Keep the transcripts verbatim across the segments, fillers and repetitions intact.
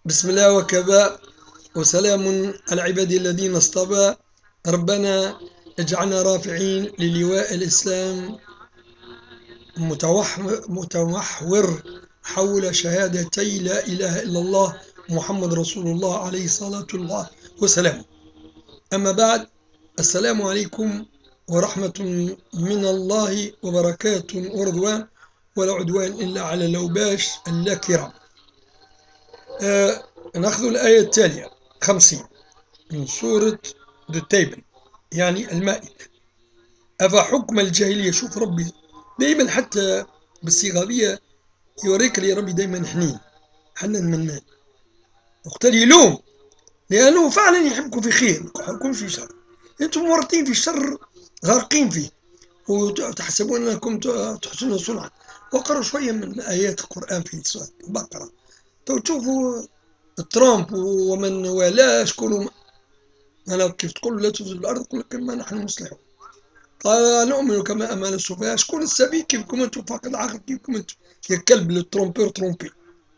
بسم الله وكفى وسلام على عبادي الذين اصطفى. ربنا اجعلنا رافعين للواء الإسلام متمحور حول شهادتي لا إله إلا الله محمد رسول الله عليه صلاة الله وسلام. أما بعد، السلام عليكم ورحمة من الله وبركاته ورضوان، ولا عدوان إلا على الأوباش الكرام. آه نأخذ الآية التالية خمسين من سورة ذا تيبل، يعني المائدة. أفحكم الجاهلية، شوف ربي دايما حتى بالصيغة دي يوريك لي ربي دايما حنين حنان منان، وقتل يلوم لأنه فعلا يحبكم في خير، ما يحبكم في شر. أنتم مورطين في الشر، غارقين فيه، وتحسبون أنكم تحسنون صنعا. وقرأوا شوية من آيات القرآن في سورة البقرة تشوفوا ترامب ومن والاه شكون. أنا كيف تقول لا تفسدوا الأرض، يقول لك ما نحن مصلحون. قال نؤمن كما آمن السفهاء. شكون السفيه كيفكم أنتم، فاقد العقل كيفكم أنتم، يا كلب الترومبور ترومبي.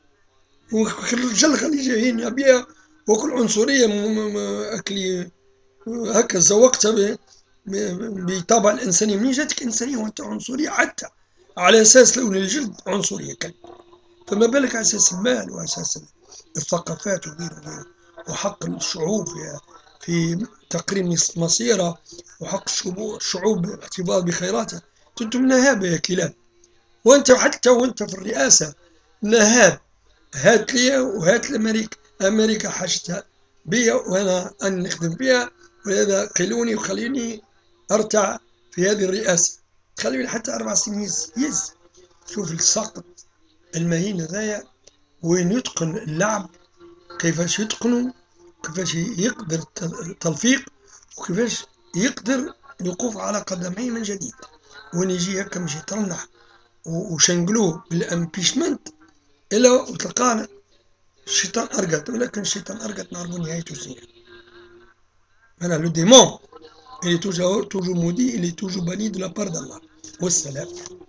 والرجال اللي جايين أبيها وكل عنصرية أكلي هكا زوقتها بطبع الإنسانية. منين جاتك إنسانية وأنت عنصرية؟ حتى على أساس لون الجلد عنصرية كلب، فما بالك على أساس المال وأساس الثقافات وغيره وغيره، وحق الشعوب في في تقريم مصيرها، وحق الشعوب الاحتفاظ بخيراتها. انتم نهابة يا كلاب، وانت حتى وانت في الرئاسة نهاب. هات لي وهات لأمريكا، أمريكا حاجتها بيا وأنا أن نخدم بيها، ولهذا قيلوني وخليني أرتع في هذه الرئاسة، خليني حتى أربع سنين يز, يز. شوف السقط المهين هذايا وين يتقن اللعب، كيفاش يتقنوا، كيفاش يقدر التلفيق، وكيفاش يقدر الوقوف على قدميه من جديد. وين يجي هكا مش يترنح وشنقلوه بالامبيشمنت الا وتلقانا الشيطان ارقد. ولكن الشيطان ارقد نعرفوا نهايته شنو. انا لو ديمون il est toujours toujours maudit, il est toujours banni de la part d'Allah. والسلام.